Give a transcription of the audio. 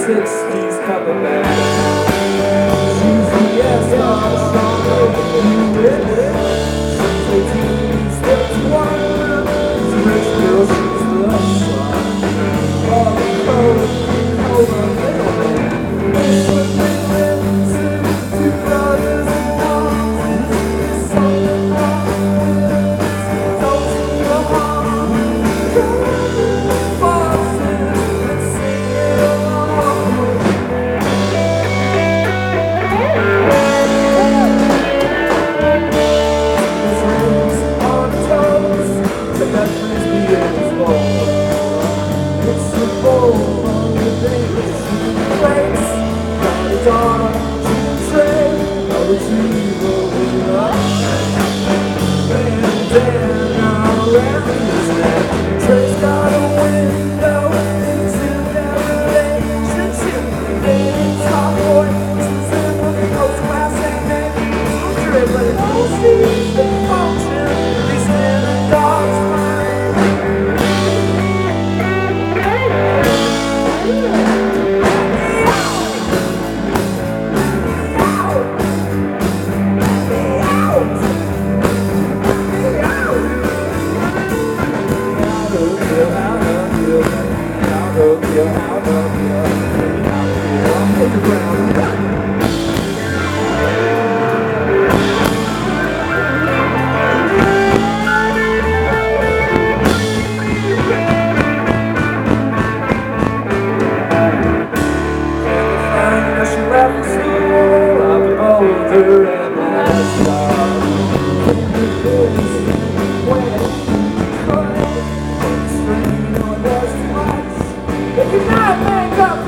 60s coming back. She's the yes, stronger than you wish. She's 18, still 21. She's a rich girl, she's the sun. Oh, cold, middleman. It's what they live to, two brothers and one. There's something wrong with this, don't you go home. Trace got a window into their relationship. They talk voices and when they go to class and they trip, but it all seems to function, at least in a dog's mind. If you're not, man, come